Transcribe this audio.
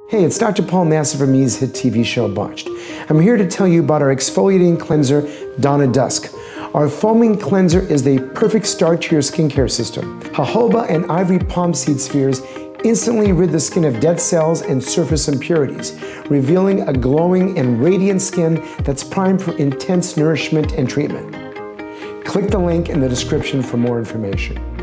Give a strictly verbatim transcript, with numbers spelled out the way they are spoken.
Hey, it's Doctor Paul Nassif from Me's hit T V show Botched. I'm here to tell you about our exfoliating cleanser, Dawn of Dusk. Our foaming cleanser is the perfect start to your skincare system. Jojoba and ivory palm seed spheres instantly rid the skin of dead cells and surface impurities, revealing a glowing and radiant skin that's primed for intense nourishment and treatment. Click the link in the description for more information.